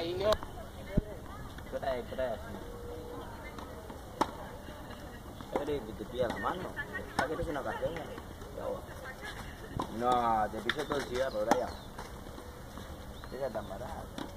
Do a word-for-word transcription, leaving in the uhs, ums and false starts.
Trae, trae así. Pero que te pilla la mano. ¿Para qué te hace una ocasión? No, te piso todo el cigarro, Brian. Era tan barato.